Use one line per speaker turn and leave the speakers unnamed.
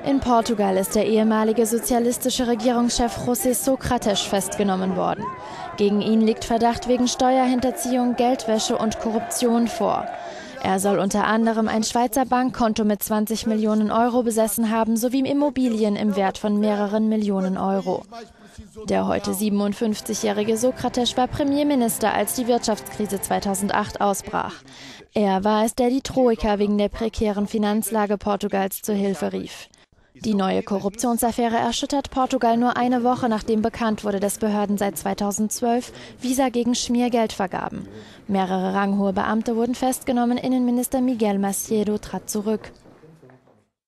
In Portugal ist der ehemalige sozialistische Regierungschef José Sócrates festgenommen worden. Gegen ihn liegt Verdacht wegen Steuerhinterziehung, Geldwäsche und Korruption vor. Er soll unter anderem ein Schweizer Bankkonto mit 20 Millionen Euro besessen haben, sowie Immobilien im Wert von mehreren Millionen Euro. Der heute 57-jährige Sócrates war Premierminister, als die Wirtschaftskrise 2008 ausbrach. Er war es, der die Troika wegen der prekären Finanzlage Portugals zur Hilfe rief. Die neue Korruptionsaffäre erschüttert Portugal nur eine Woche, nachdem bekannt wurde, dass Behörden seit 2012 Visa gegen Schmiergeld vergaben. Mehrere ranghohe Beamte wurden festgenommen, Innenminister Miguel Macedo trat zurück.